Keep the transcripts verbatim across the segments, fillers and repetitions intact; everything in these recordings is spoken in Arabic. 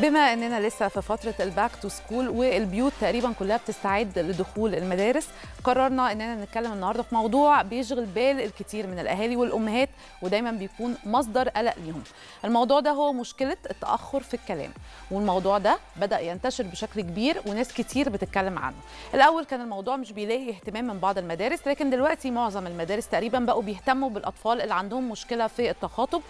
بما اننا لسه في فتره الباك تو سكول والبيوت تقريبا كلها بتستعد لدخول المدارس، قررنا اننا نتكلم النهارده في موضوع بيشغل بال الكثير من الاهالي والامهات ودايما بيكون مصدر قلق ليهم. الموضوع ده هو مشكله التاخر في الكلام، والموضوع ده بدا ينتشر بشكل كبير وناس كتير بتتكلم عنه. الاول كان الموضوع مش بيلاقي اهتمام من بعض المدارس، لكن دلوقتي معظم المدارس تقريبا بقوا بيهتموا بالاطفال اللي عندهم مشكله في التخاطب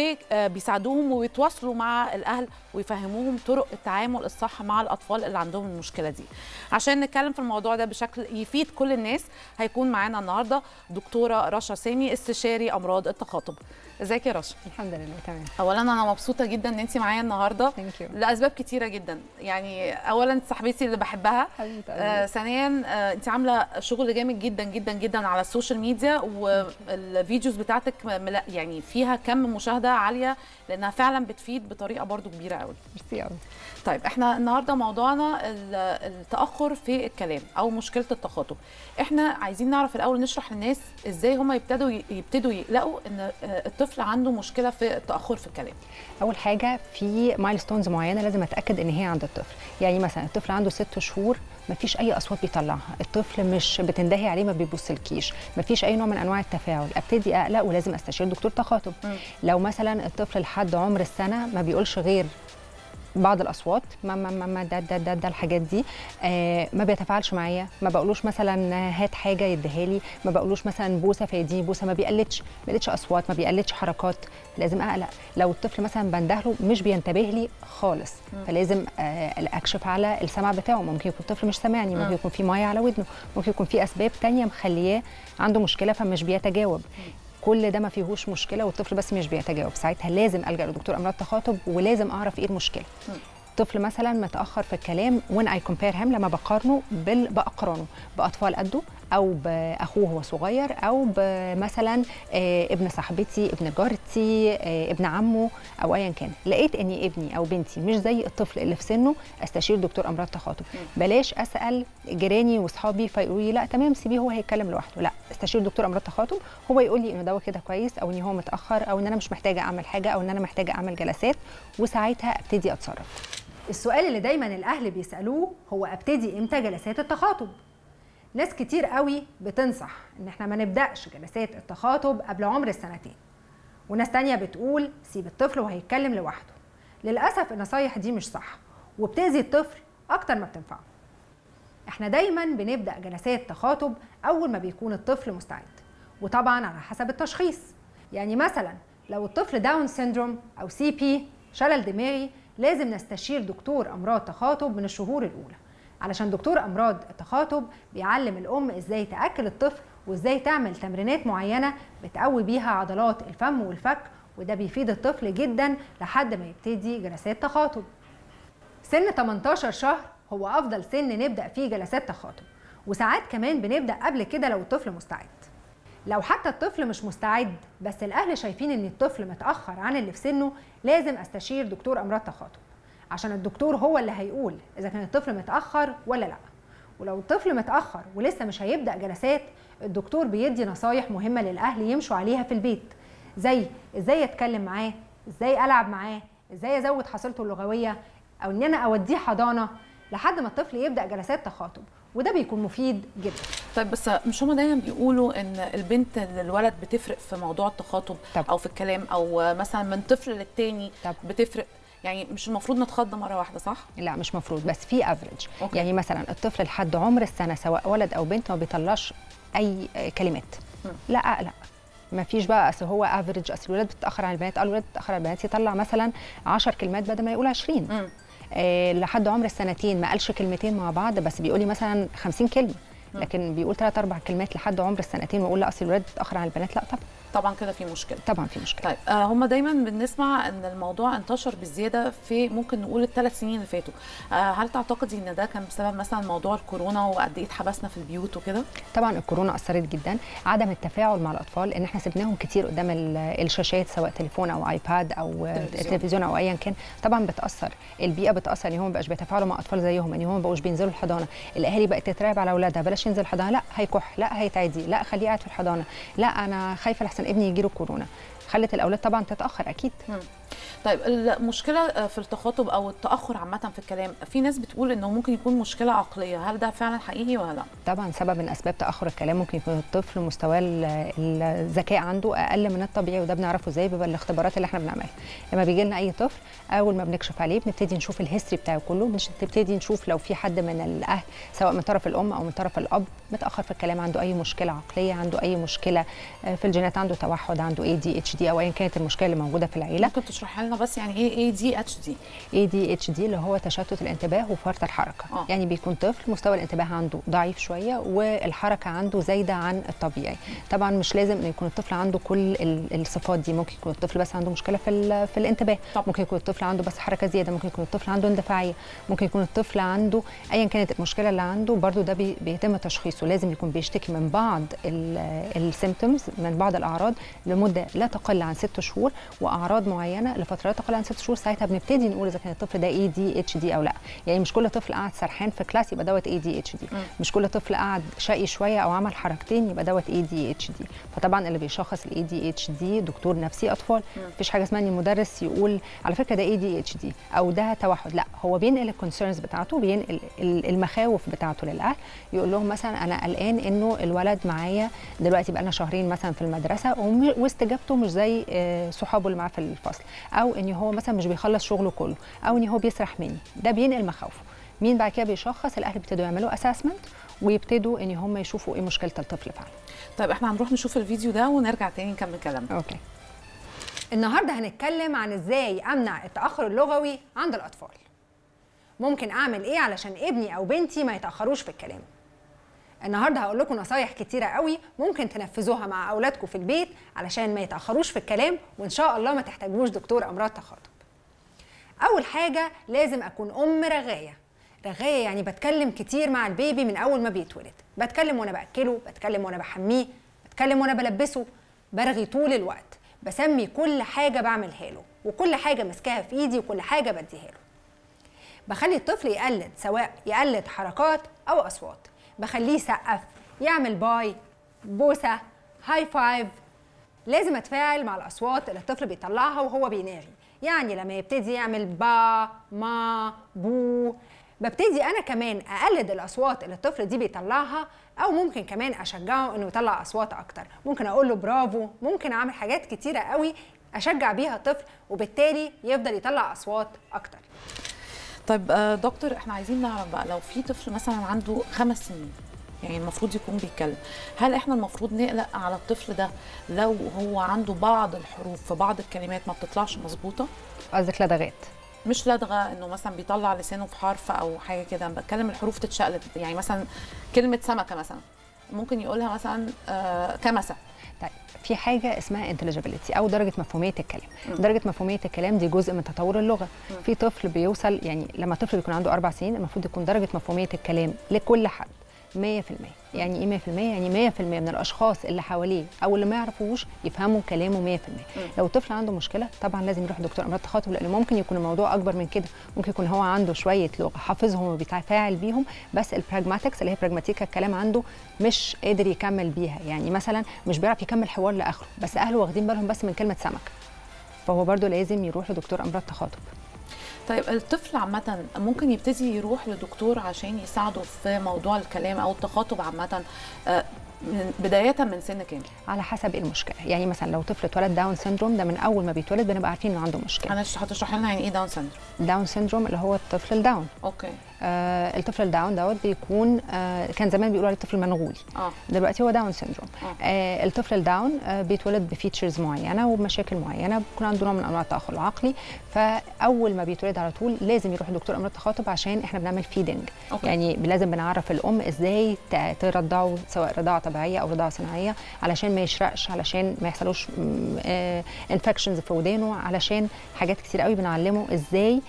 وبيساعدوهم ويتواصلوا مع الاهل ويفهموهم طرق التعامل الصح مع الاطفال اللي عندهم المشكله دي. عشان نتكلم في الموضوع ده بشكل يفيد كل الناس، هيكون معانا النهارده دكتوره رشا سامي، استشاري امراض التخاطب. ازيك يا رشا؟ الحمد لله تمام. اولا انا مبسوطه جدا ان انت معايا النهارده لاسباب كتيره جدا. يعني اولا صاحبتي اللي بحبها، آه ثانيا آه انت عامله شغل جامد جدا جدا جدا على السوشيال ميديا، والفيديوز بتاعتك يعني فيها كم مشاهده عاليه لانها فعلا بتفيد بطريقه برضو كبيره قوي. ميرسي قوي. طيب احنا النهارده موضوعنا التاخر في الكلام او مشكله التخاطب. احنا عايزين نعرف الاول، نشرح للناس ازاي هم يبتدوا يبتدوا يلاقوا ان الطفل عنده مشكله في التاخر في الكلام. اول حاجه في مايلستونز معينه لازم اتاكد ان هي عند الطفل. يعني مثلا الطفل عنده ست شهور مفيش اي اصوات بيطلعها، الطفل مش بتندهي عليه ما بيبصلكيش، مفيش اي نوع من انواع التفاعل، ابتدي اقلق ولازم استشير دكتور تخاطب. م. لو مثلا الطفل لحد عمر السنه ما بيقولش غير بعض الاصوات ماما ماما ده ده ده, ده الحاجات دي، آه ما بيتفاعلش معايا، ما بقولوش مثلا هات حاجه يديها لي، ما بقولوش مثلا بوسه فيديني بوسه، ما بيقلدش ما بيقلدش اصوات، ما بيقلدش حركات، لازم اقلق. لو الطفل مثلا بندهله مش بينتبه لي خالص، م. فلازم آه اكشف على السمع بتاعه. ممكن يكون الطفل مش سامعني، ممكن يكون في ميه على ودنه، ممكن يكون في اسباب ثانيه مخلياه عنده مشكله فمش بيتجاوب. م. كل ده ما فيهوش مشكله والطفل بس مش بيتجاوب، ساعتها لازم الجا لدكتور امراض تخاطب ولازم اعرف ايه المشكله. م. طفل مثلا متاخر في الكلام وين اي كومبير هيم، لما بقارنه باقرانه باطفال قده او باخوه وهو صغير او مثلا ابن صاحبتي، ابن جارتي، ابن عمه او ايا كان، لقيت اني ابني او بنتي مش زي الطفل اللي في سنه، استشير دكتور امراض تخاطب. بلاش اسال جيراني واصحابي فيقولوا لي لا تمام سيبيه هو هيتكلم لوحده، لا، استشير دكتور امراض تخاطب هو يقول لي انه ده كده كويس او ان هو متاخر او ان انا مش محتاجه اعمل حاجه او ان انا محتاجه اعمل جلسات، وساعتها ابتدي اتصرف. السؤال اللي دايما الاهل بيسالوه هو ابتدي امتى جلسات التخاطب؟ ناس كتير قوي بتنصح ان احنا ما نبداش جلسات التخاطب قبل عمر السنتين، وناس تانية بتقول سيب الطفل وهيتكلم لوحده. للاسف النصايح دي مش صح وبتأذي الطفل اكتر ما بتنفعه. احنا دايما بنبدا جلسات تخاطب اول ما بيكون الطفل مستعد، وطبعا على حسب التشخيص. يعني مثلا لو الطفل داون سيندروم او سي بي شلل دماغي، لازم نستشير دكتور امراض تخاطب من الشهور الاولى، علشان دكتور امراض التخاطب بيعلم الام ازاي تاكل الطفل وازاي تعمل تمرينات معينه بتقوي بيها عضلات الفم والفك، وده بيفيد الطفل جدا لحد ما يبتدي جلسات تخاطب. سن تمنتاشر شهر هو افضل سن نبدا فيه جلسات تخاطب، وساعات كمان بنبدا قبل كده لو الطفل مستعد. لو حتى الطفل مش مستعد بس الاهل شايفين ان الطفل متاخر عن اللي في سنه، لازم استشير دكتور امراض تخاطب، عشان الدكتور هو اللي هيقول اذا كان الطفل متاخر ولا لا. ولو الطفل متاخر ولسه مش هيبدا جلسات، الدكتور بيدي نصايح مهمه للاهل يمشوا عليها في البيت، زي ازاي اتكلم معاه، ازاي العب معاه، ازاي ازود حصيلته اللغويه، او ان انا اوديه حضانه لحد ما الطفل يبدا جلسات تخاطب، وده بيكون مفيد جدا. طيب بس مش هما دايما بيقولوا ان البنت للولد بتفرق في موضوع التخاطب طب. او في الكلام، او مثلا من طفل للتاني طب. بتفرق؟ يعني مش المفروض نتخض مره واحده صح؟ لا مش مفروض، بس في افريج. يعني مثلا الطفل لحد عمر السنه سواء ولد او بنت ما بيطلعش اي كلمات. م. لا اقلق، ما فيش بقى اصل هو افريج، اصل الولاد بتتاخر عن البنات، الولاد بتتاخر عن البنات، يطلع مثلا عشر كلمات بدل ما يقول عشرين. م. آه لحد عمر السنتين ما قالش كلمتين مع بعض بس بيقول لي مثلا خمسين كلمه، لكن بيقول ثلاث اربع كلمات لحد عمر السنتين ويقول لا اصل الولاد بتتاخر عن البنات، لا طبعا طبعا كده في مشكله. طبعا في مشكله. طيب آه هم دايما بنسمع ان الموضوع انتشر بالزياده في ممكن نقول الثلاث سنين اللي فاتوا، آه هل تعتقدي ان ده كان بسبب مثلا موضوع الكورونا وقد ايه اتحبسنا في البيوت وكده؟ طبعا الكورونا اثرت جدا، عدم التفاعل مع الاطفال ان احنا سيبناهم كتير قدام الشاشات سواء تليفون او ايباد او تلفزيون او ايا كان، طبعا بتاثر، البيئه بتاثر ان هم ما بقاش بيتفاعلوا مع اطفال زيهم، ان هم ما بقوش بينزلوا الحضانه، الاهالي بقت تتراقب على اولادها، بلاش ينزل الحضانه، لا هيكح، لا هيتعدي، لا خليه قاعد في الحضانه، لا انا خايفه لحسن ابني يجي له كورونا. خلت الاولاد طبعا تتاخر اكيد. مم. طيب المشكله في التخاطب او التاخر عامه في الكلام، في ناس بتقول انه ممكن يكون مشكله عقليه، هل ده فعلا حقيقي ولا لا؟ طبعا سبب من اسباب تاخر الكلام ممكن يكون الطفل مستوى الذكاء عنده اقل من الطبيعي، وده بنعرفه ازاي؟ بيبقى الاختبارات اللي احنا بنعملها. لما بيجي لنا اي طفل اول ما بنكشف عليه بنبتدي نشوف الهيستوري بتاعه كله، بنبتدي نشوف لو في حد من الاهل سواء من طرف الام او من طرف الاب متاخر في الكلام، عنده اي مشكله عقليه، عنده اي مشكله في الجينات، عنده توحد، عنده اي دي اتش دي او ايا كانت المشكله اللي موجوده في العيله. ممكن تشرحي لنا بس يعني ايه اي دي اتش دي؟ اي دي اتش دي اللي هو تشتت الانتباه وفرط الحركه. أوه. يعني بيكون طفل مستوى الانتباه عنده ضعيف شويه والحركه عنده زايده عن الطبيعي. طبعا مش لازم ان يكون الطفل عنده كل الصفات دي، ممكن يكون الطفل بس عنده مشكله في في الانتباه، طب. ممكن يكون الطفل عنده بس حركه زياده، ممكن يكون الطفل عنده اندفاعيه، ممكن يكون الطفل عنده ايا كانت المشكله اللي عنده، برده ده بي بيتم تشخيصه. لازم يكون بيشتكي من بعض السيمبتومز، من بعض الاعراض لمده لا تقل عن ست شهور، واعراض معينه لفترات تقل عن ست شهور، ساعتها بنبتدي نقول اذا كان الطفل ده اي دي اتش دي او لا. يعني مش كل طفل قاعد سرحان في كلاس يبقى دوت اي دي اتش دي، مش كل طفل قاعد شقي شويه او عمل حركتين يبقى دوت اي دي اتش دي. فطبعا اللي بيشخص الاي دي اتش دي دكتور نفسي اطفال. مفيش حاجه اسمها ان المدرس يقول على فكره ده اي دي اتش دي او ده توحد، لا، هو بينقل الكونسيرنز بتاعته، بينقل المخاوف بتاعته للاهل، يقول لهم مثلا انا قلقان انه الولد معايا دلوقتي بقى لنا شهرين مثلا في المدرسه واستجابته مش زي صحابه اللي معاه في الفصل، او ان هو مثلا مش بيخلص شغله كله، او ان هو بيسرح مني. ده بينقل مخاوفه. مين بعد كده بيشخص؟ الاهل بيبتدوا يعملوا اسسمنت ويبتدوا ان هم يشوفوا ايه مشكله الطفل فعلا. طيب احنا هنروح نشوف الفيديو ده ونرجع تاني نكمل كلامنا. اوكي. النهارده هنتكلم عن ازاي امنع التاخر اللغوي عند الاطفال. ممكن اعمل ايه علشان ابني او بنتي ما يتاخروش في الكلام. النهارده هقول لكم نصايح كتيره قوي ممكن تنفذوها مع اولادكم في البيت علشان ما يتاخروش في الكلام، وان شاء الله ما تحتاجوش دكتور امراض تخاطب. اول حاجه لازم اكون ام رغايه. رغايه يعني بتكلم كتير مع البيبي من اول ما بيتولد، بتكلم وانا باكله، بتكلم وانا بحميه، بتكلم وانا بلبسه، برغي طول الوقت، بسمي كل حاجه بعملها له وكل حاجه ماسكاها في ايدي وكل حاجه بديها له. بخلي الطفل يقلد، سواء يقلد حركات او اصوات، بخليه يسقف، يعمل باي، بوسه، هاي فايف. لازم اتفاعل مع الاصوات اللي الطفل بيطلعها وهو بيناغي. يعني لما يبتدي يعمل با، ما، بو، ببتدي انا كمان اقلد الاصوات اللي الطفل دي بيطلعها، او ممكن كمان اشجعه انه يطلع اصوات اكتر. ممكن اقول له برافو، ممكن اعمل حاجات كتيره قوي اشجع بيها الطفل وبالتالي يفضل يطلع اصوات اكتر. طيب دكتور، احنا عايزين نعرف بقى لو في طفل مثلا عنده خمس سنين، يعني المفروض يكون بيتكلم، هل احنا المفروض نقلق على الطفل ده لو هو عنده بعض الحروف في بعض الكلمات ما بتطلعش مظبوطه؟ قصدك لدغات؟ مش لدغه، انه مثلا بيطلع لسانه في حرف او حاجه كده، بتكلم الحروف تتشقلب. يعني مثلا كلمه سمكه مثلا ممكن يقولها مثلا آه كمسه. طيب في حاجه اسمها انتليجيبيليتي او درجه مفهوميه الكلام. م. درجه مفهوميه الكلام دي جزء من تطور اللغه. م. في طفل بيوصل، يعني لما طفل بيكون عنده اربع سنين المفروض يكون درجه مفهوميه الكلام لكل حد مية في المية. يعني ايه مية في المية؟ يعني مية في المية من الاشخاص اللي حواليه او اللي ما يعرفوش يفهموا كلامه مية في المية. م. لو الطفل عنده مشكله طبعا لازم يروح لدكتور امراض تخاطب، لان ممكن يكون الموضوع اكبر من كده. ممكن يكون هو عنده شويه لغه حافظهم وبيتفاعل بيهم، بس البراجماتكس اللي هي براجماتيكا الكلام عنده مش قادر يكمل بيها. يعني مثلا مش بيعرف يكمل حوار لاخره، بس اهله واخدين بالهم بس من كلمه سمك، فهو برضو لازم يروح لدكتور امراض تخاطب. طيب الطفل عامة ممكن يبتدي يروح لدكتور عشان يساعده في موضوع الكلام أو التخاطب عامة من بداية من سن كام؟ على حسب المشكلة. يعني مثلا لو طفل اتولد داون سيندروم، ده من أول ما بيتولد بنبقى عارفين إنه عنده مشكلة. أنا هتشرح لنا يعني إيه داون سيندروم؟ داون سيندروم اللي هو الطفل الداون. أوكي. آه الطفل الداون دوت بيكون آه كان زمان بيقولوا عليه الطفل المنغولي. اه دلوقتي هو داون سيندروم. اه, آه الطفل الداون آه بيتولد بفيتشرز معينة وبمشاكل معينة، بيكون عنده نوع من أنواع التأخر العقلي، فأول ما بيتولد على طول لازم يروح لدكتور أمراض تخاطب عشان إحنا بنعمل فيدنج. أوكي. يعني لازم بنعرف الأم إزاي ترضعه، سواء رضاعة طبيعية أو رضاعة صناعية، علشان ما يشرقش، علشان ما يحصلوش انفكشنز في ودانه، علشان حاجات كتير قوي بنعلمه ازاي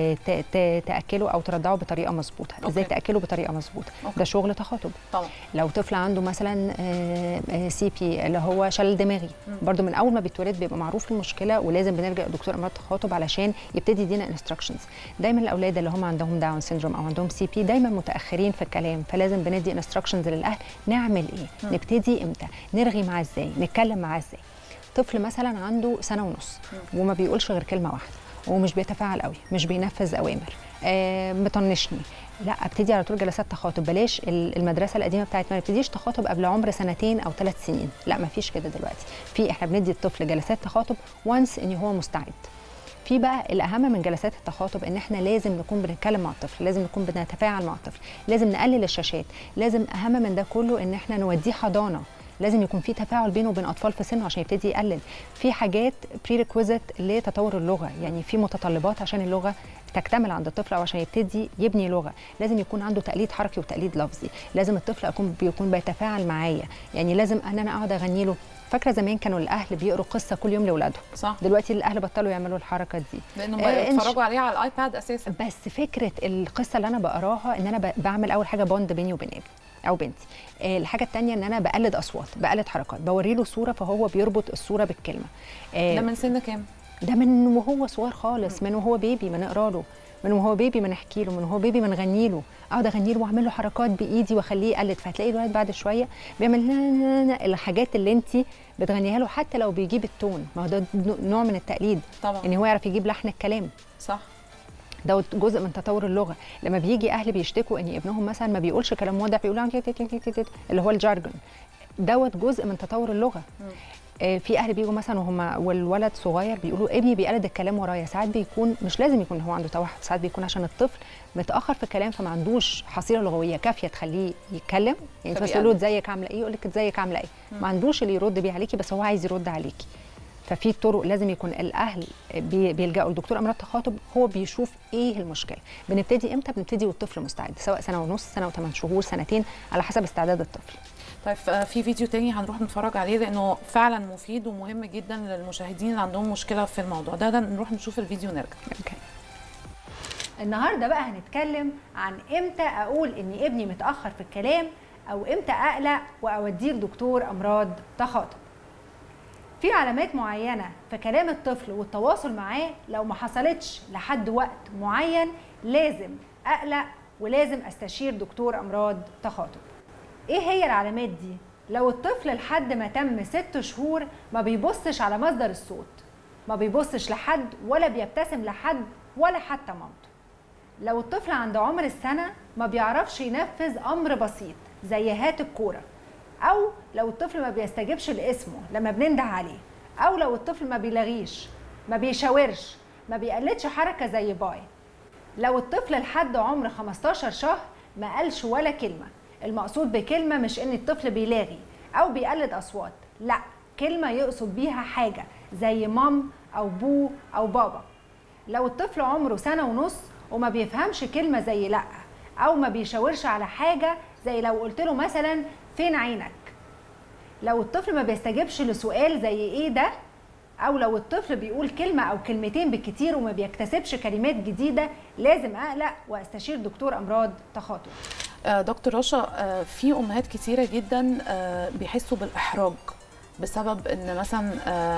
تاكله او ترضعه بطريقه مظبوطه. ازاي تاكله بطريقه مظبوطه، ده شغل تخاطب. طبعا لو طفل عنده مثلا سي بي اللي هو شلل دماغي، برده من اول ما بيتولد بيبقى معروف المشكله ولازم بنرجع لدكتور امراض تخاطب علشان يبتدي يدينا انستراكشنز. دايما الاولاد اللي هم عندهم داون سيندروم او عندهم سي بي دايما متاخرين في الكلام، فلازم بندي انستراكشنز للاهل نعمل ايه، م. نبتدي امتى، نرغي معاه ازاي، نتكلم معاه ازاي. طفل مثلا عنده سنه ونص وما بيقولش غير كلمه واحده ومش بيتفاعل قوي، مش بينفذ اوامر، آه مطنشني، لا ابتدي على طول جلسات تخاطب. بلاش المدرسه القديمه بتاعتنا ما نبتديش تخاطب قبل عمر سنتين او ثلاث سنين، لا ما فيش كده دلوقتي. في احنا بندي الطفل جلسات تخاطب وانس ان هو مستعد. في بقى الاهم من جلسات التخاطب ان احنا لازم نكون بنتكلم مع الطفل، لازم نكون بنتفاعل مع الطفل، لازم نقلل الشاشات، لازم اهم من ده كله ان احنا نوديه حضانه، لازم يكون في تفاعل بينه وبين اطفال في سنه عشان يبتدي يقلل. في حاجات بريريكويزيت لتطور اللغه، يعني في متطلبات عشان اللغه تكتمل عند الطفل او عشان يبتدي يبني لغه، لازم يكون عنده تقليد حركي وتقليد لفظي، لازم الطفل يكون بيكون بيتفاعل معايا، يعني لازم ان انا اقعد اغني له. فاكره زمان كانوا الاهل بيقروا قصه كل يوم لاولادهم، صح. دلوقتي الاهل بطلوا يعملوا الحركه دي لانهم آه بيتفرجوا عليها على الايباد اساسا. بس فكره القصه اللي انا بقراها ان انا بعمل اول حاجه بوند بيني وبين ابني او بنتي. آه الحاجه الثانيه ان انا بقلد اصوات، بقلد حركات، بوري له صوره فهو بيربط الصوره بالكلمه. آه ده من سن كام؟ ده من وهو صغير خالص، من وهو بيبي ما نقرا له، من وهو بيبي ما نحكي له، من وهو بيبي ما نغني له، اقعد اغني له واعمل له حركات بايدي واخليه يقلد. فهتلاقي الولد بعد شويه بيعمل الحاجات اللي انت بتغنيها له حتى لو بيجيب التون، ما هو ده نوع من التقليد طبعا، ان هو يعرف يجيب لحن الكلام. صح. ده جزء من تطور اللغه. لما بيجي اهل بيشتكوا ان ابنهم مثلا ما بيقولش كلام واضح، بيقولوا اللي هو الجارجون، دوت جزء من تطور اللغه. آه في اهل بيجوا مثلا وهم والولد صغير بيقولوا ابني بيقلد الكلام ورايا. ساعات بيكون مش لازم يكون هو عنده توحد، ساعات بيكون عشان الطفل متاخر في الكلام فما عندوش حصيله لغويه كافيه تخليه يتكلم. يعني انت تقول له ازيك عامله ايه، يقول لك ازيك عامله ايه، ما عندوش اللي يرد بيه عليكي بس هو عايز يرد عليكي. ففي طرق لازم يكون الاهل بيلجأوا لدكتور امراض تخاطب، هو بيشوف ايه المشكله. بنبتدي امتى؟ بنبتدي والطفل مستعد، سواء سنه ونص، سنه وثمان شهور، سنتين، على حسب استعداد الطفل. طيب في فيديو تاني هنروح نتفرج عليه لانه فعلا مفيد ومهم جدا للمشاهدين اللي عندهم مشكله في الموضوع ده, ده نروح نشوف الفيديو ونرجع. اوكي. النهارده بقى هنتكلم عن امتى اقول ان ابني متاخر في الكلام او امتى اقلق واوديه لدكتور امراض تخاطب. في علامات معينه في كلام الطفل والتواصل معاه لو ما حصلتش لحد وقت معين لازم اقلق ولازم استشير دكتور امراض تخاطب. ايه هي العلامات دي؟ لو الطفل لحد ما تم ست شهور ما بيبصش على مصدر الصوت، ما بيبصش لحد ولا بيبتسم لحد ولا حتى مامته. لو الطفل عند عمر السنة ما بيعرفش ينفذ أمر بسيط زي هات الكورة، أو لو الطفل ما بيستجيبش لاسمه لما بننده عليه، أو لو الطفل ما بيلغيش، ما بيشاورش، ما بيقلدش حركة زي باي. لو الطفل لحد عمر خمستاشر شهر ما قالش ولا كلمة. المقصود بكلمة مش إن الطفل بيلاغي أو بيقلد أصوات، لا، كلمة يقصد بيها حاجة زي مام أو بو أو بابا. لو الطفل عمره سنة ونص وما بيفهمش كلمة زي لأ، أو ما بيشاورش على حاجة زي لو قلت له مثلا فين عينك. لو الطفل ما بيستجيبش لسؤال زي إيه ده، أو لو الطفل بيقول كلمة أو كلمتين بالكتير وما بيكتسبش كلمات جديدة، لازم أقلق وأستشير دكتور أمراض تخاطب. دكتور رشا، في امهات كتيره جدا بيحسوا بالاحراج بسبب ان مثلا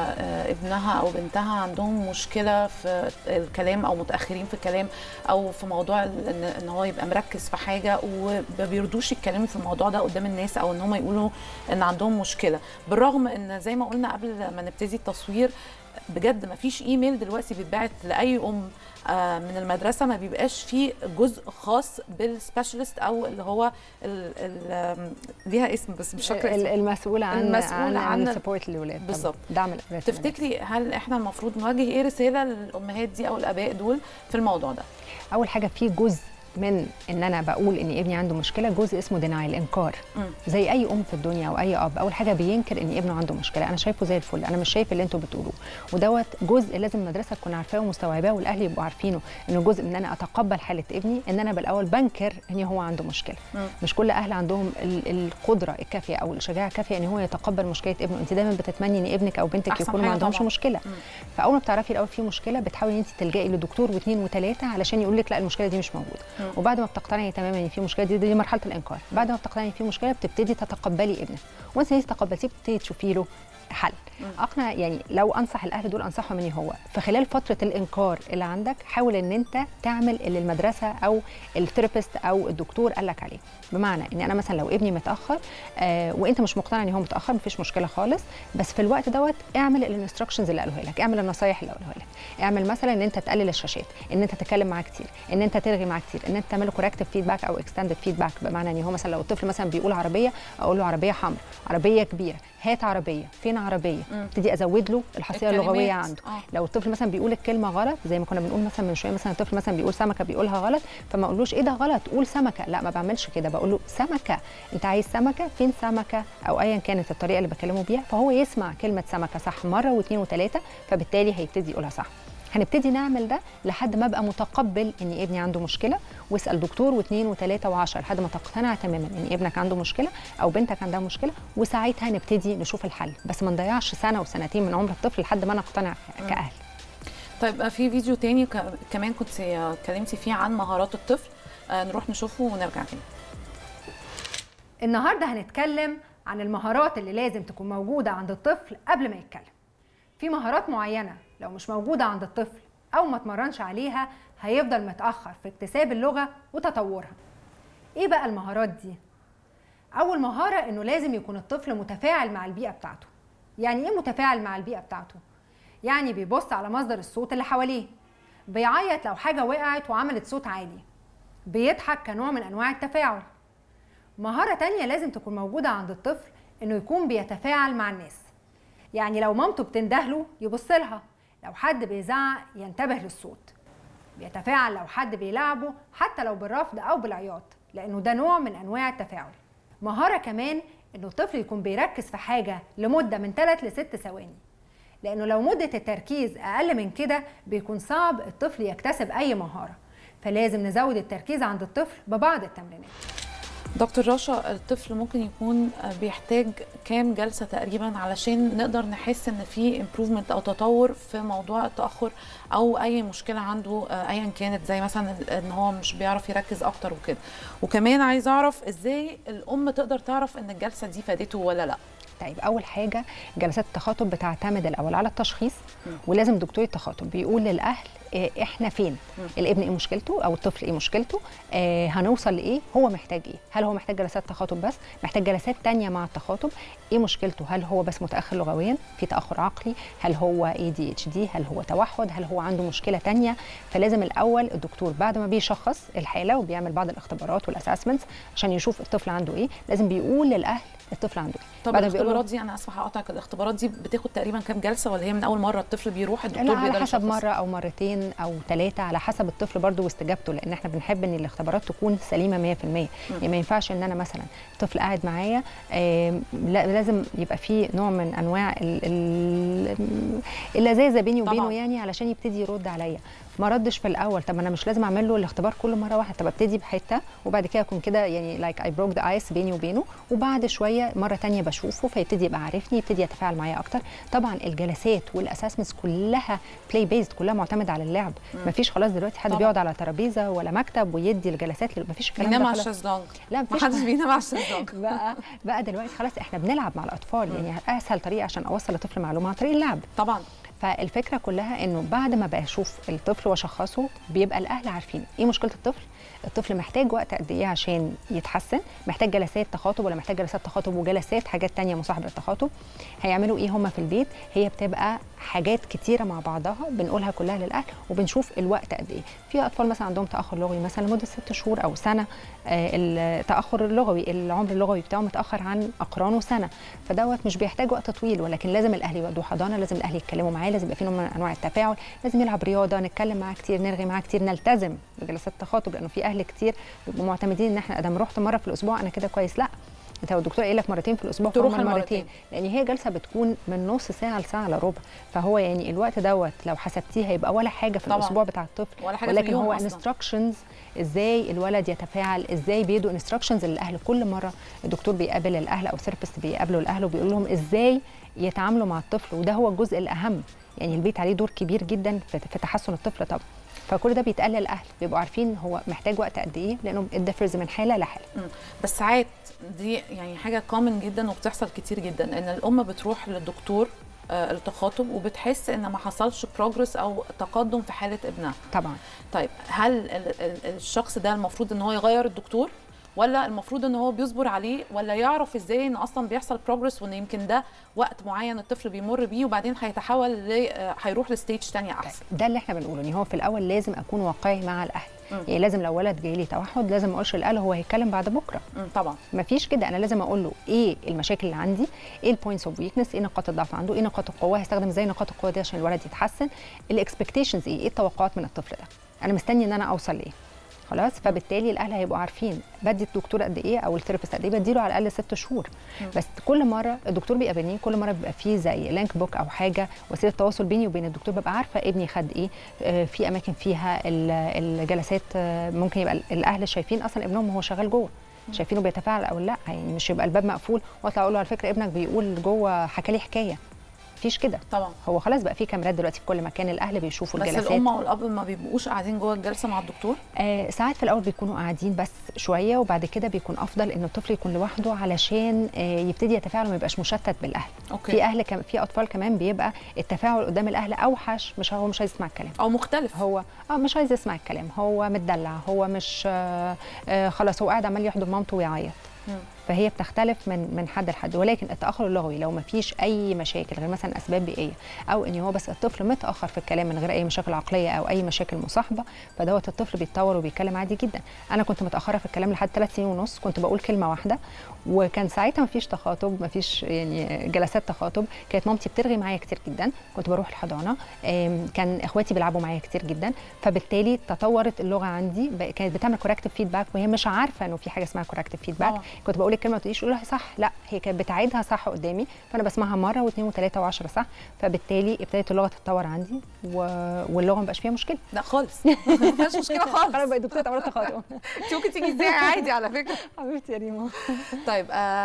ابنها او بنتها عندهم مشكله في الكلام او متاخرين في الكلام او في موضوع ان هو يبقى مركز في حاجه وما بيرضوش يتكلموا في الموضوع ده قدام الناس او ان هم يقولوا ان عندهم مشكله، بالرغم ان زي ما قلنا قبل ما نبتدي التصوير بجد ما فيش ايميل دلوقتي بيتبعت لاي ام من المدرسه ما بيبقاش فيه جزء خاص بالسبيشالست او اللي هو ال ال ليها اسم بس مش فاكره اسمه، المسؤول عن المسؤول عن السبورت للاولاد بالظبط، دعم الاولاد. تفتكري هل احنا المفروض نوجه ايه رساله للامهات دي او الاباء دول في الموضوع ده؟ اول حاجه في جزء من ان انا بقول ان ابني عنده مشكله، جزء اسمه دينايل، انكار. م. زي اي ام في الدنيا او اي اب، اول حاجه بينكر ان ابنه عنده مشكله، انا شايفه زي الفل، انا مش شايف اللي انتوا بتقولوه. ودوت جزء لازم المدرسه تكون عارفاه ومستوعباه والاهل يبقوا عارفينه، انه جزء من ان انا اتقبل حاله ابني ان انا بالاول بنكر ان هو عنده مشكله. م. مش كل اهل عندهم القدره الكافيه او الشجاعه الكافيه ان هو يتقبل مشكله ابنه. انت دايما بتتمني ان ابنك او بنتك يكونوا ما عندهمش مشكله. م. فاول ما بتعرفي الاول في مشكله بتحاولي انت تلجئي لدكتور واثنين وثلاثه علشان يقول لك لا المشكله دي مش موجوده. م. وبعد ما بتقتنعي تماما ان في مشكله، دي, دي مرحله الانكار. بعد ما بتقتنعي ان في مشكله بتبتدي تتقبلي ابنك، وانت تقبلتيه بتبتدي تشوفي له حل. اقنع يعني لو انصح الاهل دول انصحهم مني هو في خلال فتره الانكار اللي عندك حاول ان انت تعمل اللي المدرسه او الثيرابيست او الدكتور قال لك عليه. بمعنى ان انا مثلا لو ابني متاخر آه وانت مش مقتنع ان هو متاخر مفيش مشكله خالص، بس في الوقت دوت اعمل الانستراكشنز اللي قالوها لك، اعمل النصايح اللي قالوها لك، اعمل مثلا ان انت تقلل الشاشات، ان انت تتكلم معاه كتير، ان انت ترغي معاه كتير، ان انت تعمل كوركتيف فيدباك او اكستندد فيدباك. بمعنى ان هو مثلا لو الطفل مثلا بيقول عربيه اقول له عربيه حمراء، عربيه كبيره، هات عربيه، فين عربيه، ابتدي ازود له الحصيله اللغويه عنده. آه. لو الطفل مثلا بيقول الكلمه غلط زي ما كنا بنقول مثلا من شويه، مثلا الطفل مثلا بيقول سمكه بيقولها غلط، فما اقولوش ايه ده غلط قول سمكه، لا ما بعملش كده، بقول له سمكه، انت عايز سمكه، فين سمكه، او ايا كانت الطريقه اللي بكلمه بيها، فهو يسمع كلمه سمكه صح مره واثنين وثلاثه، فبالتالي هيبتدي يقولها صح. هنبتدي نعمل ده لحد ما ابقى متقبل ان ابني عنده مشكله، واسال دكتور واثنين وثلاثه وعشرة لحد ما تقتنع تماما ان ابنك عنده مشكله او بنتك عندها مشكله، وساعتها نبتدي نشوف الحل، بس ما نضيعش سنه وسنتين من عمر الطفل لحد ما نقتنع كاهل. طيب في فيديو تاني كمان كنت اتكلمتي فيه عن مهارات الطفل، نروح نشوفه ونرجع تاني. النهارده هنتكلم عن المهارات اللي لازم تكون موجوده عند الطفل قبل ما يتكلم. في مهارات معينه لو مش موجوده عند الطفل او ما اتمرنش عليها هيفضل متاخر في اكتساب اللغه وتطورها. ايه بقى المهارات دي؟ اول مهاره انه لازم يكون الطفل متفاعل مع البيئه بتاعته. يعني ايه متفاعل مع البيئه بتاعته؟ يعني بيبص على مصدر الصوت اللي حواليه، بيعيط لو حاجه وقعت وعملت صوت عالي، بيضحك كنوع من انواع التفاعل. مهاره تانية لازم تكون موجوده عند الطفل انه يكون بيتفاعل مع الناس. يعني لو مامته بتندهله يبص لها، لو حد بيزعق ينتبه للصوت، بيتفاعل لو حد بيلعبه حتى لو بالرفض او بالعياط، لانه ده نوع من انواع التفاعل. مهاره كمان انه الطفل يكون بيركز في حاجه لمده من ثلاث لست ثواني، لانه لو مده التركيز اقل من كده بيكون صعب الطفل يكتسب اي مهاره، فلازم نزود التركيز عند الطفل ببعض التمرينات. دكتور رشا، الطفل ممكن يكون بيحتاج كام جلسه تقريبا علشان نقدر نحس ان في امبروفمنت او تطور في موضوع التاخر او اي مشكله عنده ايا كانت، زي مثلا ان هو مش بيعرف يركز اكتر وكده؟ وكمان عايز اعرف ازاي الام تقدر تعرف ان الجلسه دي فادته ولا لا؟ طيب اول حاجه جلسات التخاطب بتعتمد الاول على التشخيص، ولازم دكتور التخاطب بيقول للاهل إيه احنا فين، الابن ايه مشكلته او الطفل ايه مشكلته، آه هنوصل لايه، هو محتاج ايه، هل هو محتاج جلسات تخاطب بس، محتاج جلسات تانية مع التخاطب، ايه مشكلته، هل هو بس متاخر لغويا، في تاخر عقلي، هل هو اي دي اتش دي، هل هو توحد، هل هو عنده مشكله تانية. فلازم الاول الدكتور بعد ما بيشخص الحاله وبيعمل بعض الاختبارات والاسسمنتس عشان يشوف الطفل عنده ايه، لازم بيقول للاهل الطفل عنده ايه. طب الاختبارات دي انا اسفه هقطعك، الاختبارات دي بتاخد تقريبا كام جلسه، ولا هي من اول مره الطفل بيروح الدكتور بيقدر على حسب مره او مرتين او ثلاثه على حسب الطفل برضو واستجابته، لان احنا بنحب ان الاختبارات تكون سليمه مية في المية. يعني ما ينفعش ان انا مثلا طفل قاعد معايا لازم يبقى في نوع من انواع اللذاذه بيني وبينه طبعا. يعني علشان يبتدي يرد عليا. ما ردش في الاول، طب انا مش لازم اعمل له الاختبار كل مره واحده، طب ابتدي بحته وبعد كده اكون كده يعني لايك اي بروك ذا ايس بيني وبينه، وبعد شويه مره ثانيه بشوفه فيبتدي يبقى عارفني، يبتدي يتفاعل معايا اكتر. طبعا الجلسات والاسسمنتس كلها بلاي بيزد، كلها معتمده على اللعب، ما فيش خلاص دلوقتي حد طبعا. بيقعد على ترابيزه ولا مكتب ويدي الجلسات، ما فيش الكلام ده. بينام على الشезлونج، لا ما حدش بينام على الشезлونج. بقى بقى دلوقتي خلاص احنا بنلعب مع الاطفال، يعني اسهل طريقه عشان اوصل لطفل معلومه عن طريق اللعب طبعا. فالفكره كلها انه بعد ما بشوف الطفل واشخصه بيبقى الاهل عارفين ايه مشكله الطفل، الطفل محتاج وقت قد ايه عشان يتحسن، محتاج جلسات تخاطب ولا محتاج جلسات تخاطب وجلسات حاجات تانية مصاحبه للتخاطب، هيعملوا ايه هم في البيت. هي بتبقى حاجات كتيره مع بعضها بنقولها كلها للاهل وبنشوف الوقت قد ايه. في اطفال مثلا عندهم تاخر لغوي مثلا لمده ست شهور او سنه، آه التاخر اللغوي العمر اللغوي بتاعه متاخر عن اقرانه سنه، فدوت مش بيحتاج وقت طويل، ولكن لازم الاهل يودوه حضانه، لازم الاهل يتكلموا معاه، لازم يبقى في نوع من انواع التفاعل، لازم يلعب رياضه، نتكلم معاه كتير، نرغي معاه كتير، نلتزم بجلسات التخاطب، لانه في اهل كتير بيبقوا معتمدين ان احنا ادام رحت مره في الاسبوع انا كده كويس. لا، انت لو الدكتور قايل لك مرتين في الاسبوع تروح مرتين. مرتين لان هي جلسه بتكون من نص ساعه لساعه الا ربع، فهو يعني الوقت دوت لو حسبتيه هيبقى ولا حاجه في طبعا. الاسبوع بتاع الطفل، ولا حاجة ولكن هو انستراكشنز ازاي الولد يتفاعل، ازاي بيدوا انستراكشنز للاهل. كل مره الدكتور بيقابل الاهل او الثيرابيست بيقابلوا الاهل وبيقول لهم ازاي يتعاملوا مع الطفل، وده هو الجزء الاهم. يعني البيت عليه دور كبير جدا في تحسن الطفل طبعا. فكل ده بيتقال للاهل، بيبقوا عارفين هو محتاج وقت قد ايه، لانه الديفرز من حاله لحاله. بس ساعات دي يعني حاجه كومن جدا وبتحصل كتير جدا، ان الام بتروح للدكتور آه التخاطب وبتحس ان ما حصلش بروجرس او تقدم في حاله ابنها. طبعا. طيب هل ال ال الشخص ده المفروض ان هو يغير الدكتور، ولا المفروض ان هو بيصبر عليه، ولا يعرف ازاي ان اصلا بيحصل بروجرس وان يمكن ده وقت معين الطفل بيمر بيه وبعدين هيتحول ل هيروح لستيج ثانيه احسن؟ ده اللي احنا بنقوله، ان هو في الاول لازم اكون واقعي مع الاهل. م. يعني لازم لو ولد جاي لي توحد لازم ما اقولش للاهل هو هيتكلم بعد بكره. م. طبعا مفيش كده، انا لازم اقول له ايه المشاكل اللي عندي، ايه البوينتس اوف ويكنس، ايه نقاط الضعف عنده، ايه نقاط القوه، هستخدم ازاي نقاط القوه دي عشان الولد يتحسن، الاكسبكتيشنز ايه، ايه التوقعات من الطفل ده، انا مستني ان انا اوصل لايه. خلاص، فبالتالي الاهل هيبقوا عارفين بدي الدكتور قد ايه او الثيرابيست قد ايه، بديله على الاقل ست شهور. م. بس كل مره الدكتور بيقابلني، كل مره بيبقى فيه زي لينك بوك او حاجه وسيله تواصل بيني وبين الدكتور، ببقى عارفه ابني خد ايه. آه في اماكن فيها الجلسات آه ممكن يبقى الاهل شايفين اصلا ابنهم وهو شغال جوه، شايفينه بيتفاعل او لا، يعني مش يبقى الباب مقفول واطلع اقول له على فكره ابنك بيقول جوه حكى لي حكايه. مفيش كده طبعا. هو خلاص بقى في كاميرات دلوقتي في كل مكان، الاهل بيشوفوا بس الجلسات. بس الام والاب ما بيبقوش قاعدين جوه الجلسه مع الدكتور؟ آه ساعات في الاول بيكونوا قاعدين بس شويه، وبعد كده بيكون افضل ان الطفل يكون لوحده علشان آه يبتدي يتفاعل وما يبقاش مشتت بالاهل. أوكي. في اهل كم في اطفال كمان بيبقى التفاعل قدام الاهل اوحش، مش هو مش عايز يسمع الكلام او مختلف، هو اه مش عايز يسمع الكلام، هو متدلع، هو مش آه آه خلاص هو قاعد عمال يحضن مامته ويعيط. فهي بتختلف من من حد لحد، ولكن التاخر اللغوي لو ما فيش اي مشاكل غير مثلا اسباب بيئيه، او ان هو بس الطفل متاخر في الكلام من غير اي مشاكل عقليه او اي مشاكل مصاحبه، فدوت الطفل بيتطور وبيتكلم عادي جدا. انا كنت متاخره في الكلام لحد ثلاث سنين ونص، كنت بقول كلمه واحده، وكان ساعتها ما فيش تخاطب، ما فيش يعني جلسات تخاطب، كانت مامتي بترغي معايا كتير جدا، كنت بروح الحضانه، كان اخواتي بيلعبوا معايا كتير جدا، فبالتالي تطورت اللغه عندي، كانت بتعمل كوركتيف فيدباك وهي مش عارفه انه في حاجه اسمها كوركتيف فيدباك. كنت بقول الكلمه ما تقوليش قولها صح، لا هي كانت بتعيدها صح قدامي، فانا بسمعها مره واثنين وثلاثه وعشرة صح، فبالتالي ابتدت اللغه تتطور عندي و... واللغه ما بقاش فيها مشكله. لا خالص ما فيهاش مشكله خالص. انا بقيت دكتوره عملت تخاطب. انت ممكن تيجي ازاي عادي على فكره. حبيبتي يا ريما. طيب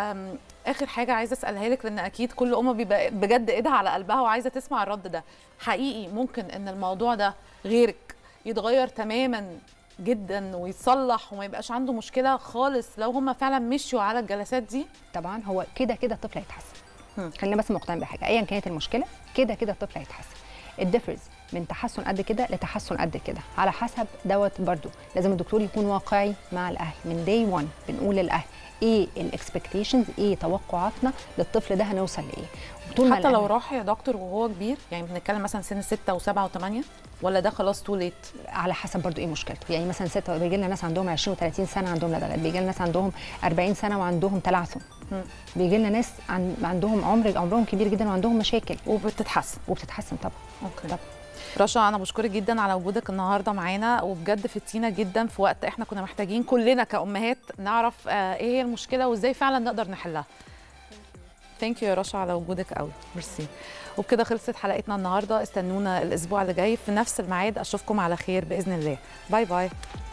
اخر حاجه عايزه اسالها لك، لان اكيد كل ام بيبقى بجد ايدها على قلبها وعايزه تسمع الرد ده، حقيقي ممكن ان الموضوع ده غيرك يتغير تماما جدا ويتصلح وما يبقاش عنده مشكله خالص لو هم فعلا مشوا على الجلسات دي؟ طبعا هو كده كده الطفل هيتحسن. خلينا بس مقتنع بحاجه، ايا كانت المشكله كده كده الطفل هيتحسن. الديفرنس من تحسن قد كده لتحسن قد كده على حسب دوت، برضو لازم الدكتور يكون واقعي مع الاهل من داي واحد. بنقول للاهل ايه الاكسبكتيشنز، ايه توقعاتنا للطفل ده، هنوصل لايه. طول حتى لو راح يا دكتور وهو كبير، يعني بنتكلم مثلا سن ستة وسبعة وثمانية، ولا ده خلاص تو ليت؟ على حسب برضو ايه مشكلته. يعني مثلا ستة بيجي لنا ناس عندهم عشرين وثلاثين سنه عندهم لدغات، بيجي لنا ناس عندهم أربعين سنه وعندهم تلعثم، بيجي لنا ناس عن... عندهم عمر عمرهم كبير جدا وعندهم مشاكل وبتتحسن وبتتحسن طبعا. اوكي طبعا. رشا انا بشكرك جدا على وجودك النهارده معانا، وبجد فدتينا جدا في وقت احنا كنا محتاجين كلنا كأمهات نعرف آه ايه هي المشكله وازاي فعلا نقدر نحلها. ثانك يو يا رشا على وجودك قوي، ميرسي. وبكده خلصت حلقتنا النهارده، استنونا الاسبوع اللي جاي في نفس الميعاد، اشوفكم على خير باذن الله. باي باي.